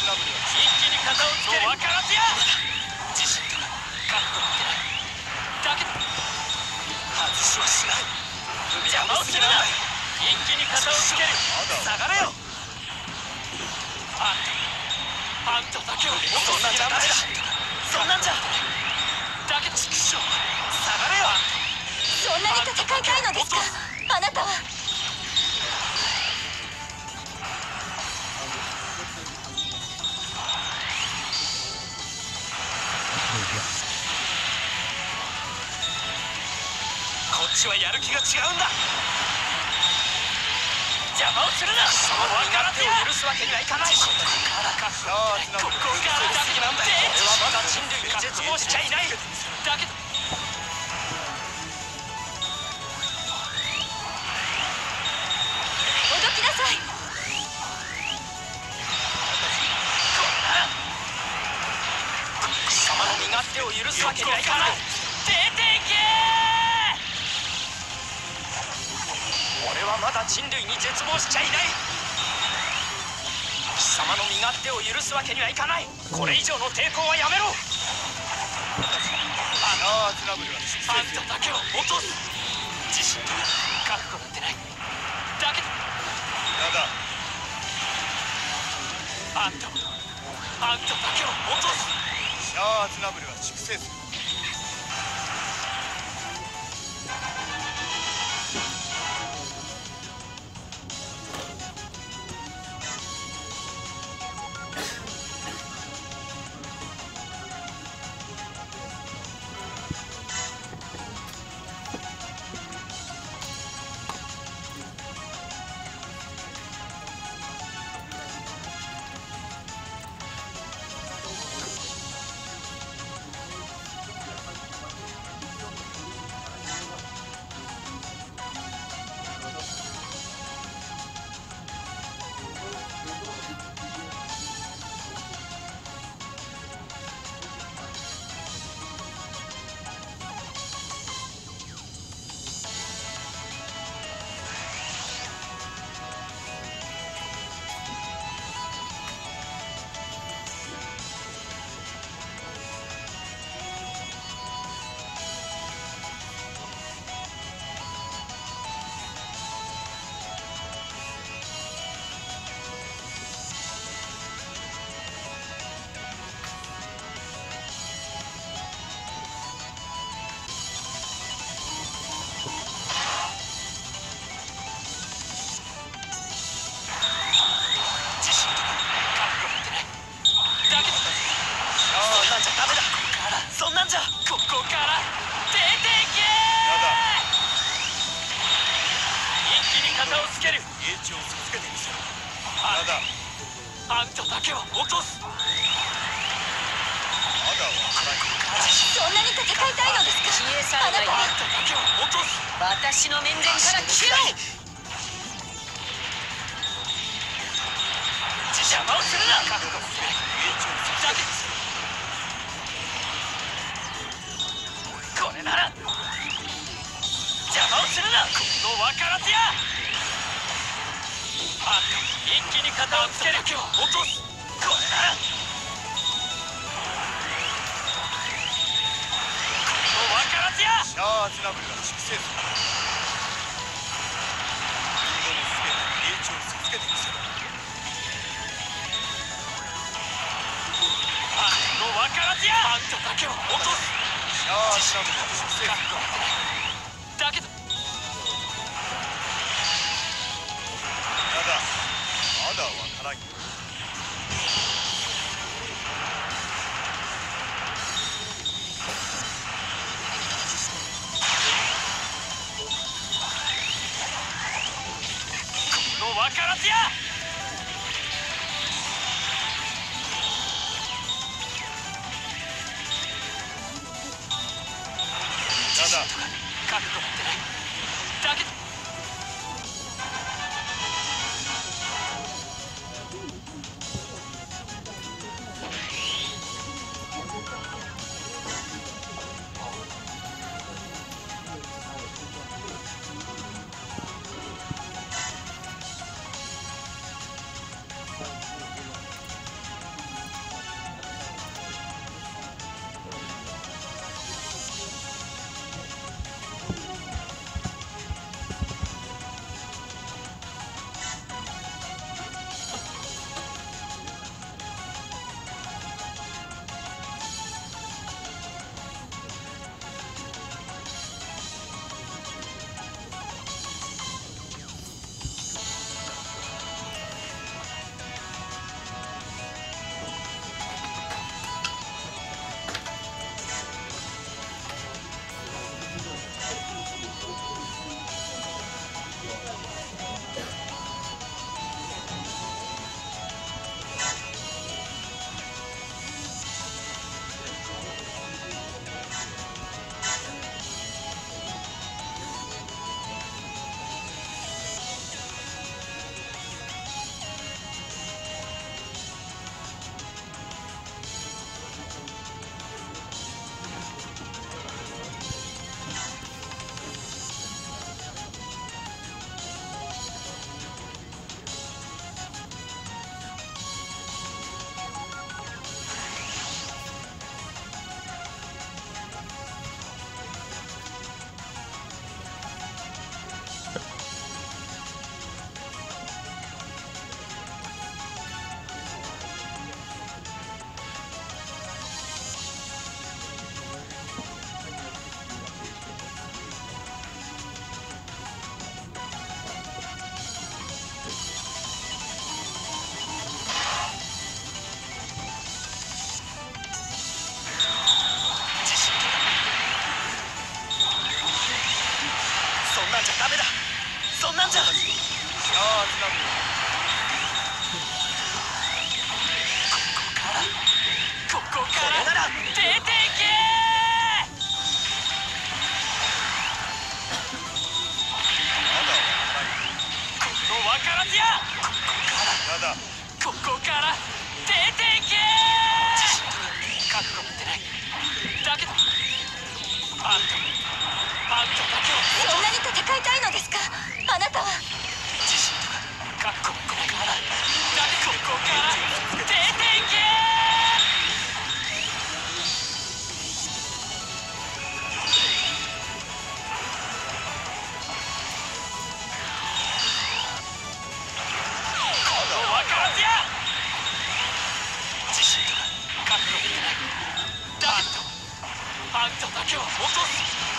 一気に肩をつける。分からずや。自信とか覚悟ってないだけど外しはしない。邪魔をするな。一気に肩をつける。下がれよ。あんただけはそんなんじゃダメだ。そんなんじゃだけど畜生下がれよ。 そんなに戦いたいのですかあなたは。 こっちはやる気が違うんだ。邪魔をするな。分から手を許すわけにはいかない。ここからだけなんだよ。俺はまだ人類に絶望しちゃいない。だけど動きなさい。 貴様の身勝手を許すわけにはいかない。出ていけ。俺はまだ人類に絶望しちゃいない。貴様の身勝手を許すわけにはいかない。これ以上の抵抗はやめろ。あんただけを落とす。自信と覚悟なんてないだけどあんただけを落とす。 シャア・アズナブルは粛清する。 そんなんじゃここから出ていけ。一気に肩をつける。 英知を授けてみせろ。 あんただけは落とす。 まだわからない。 そんなに戦いたいのですか消え去るがいい。 あんただけは落とす。 私の面前から消えろ。 邪魔をするな。覚悟する。 英知を授けてみせろ。 これなら邪魔をするな。今度分からずや。あんた一気に肩をつける。落とす。これなら今度分からずや。 シャア・アズナブルは粛清する。リンゴのすべて英知を授けてみせろ。 今度分からずや。あんただけは落とす。 シャア・アズナブルは粛清する。 だけどまだわからんよ。 今度分からずや。覚悟ってないだけどあんただけは落とす。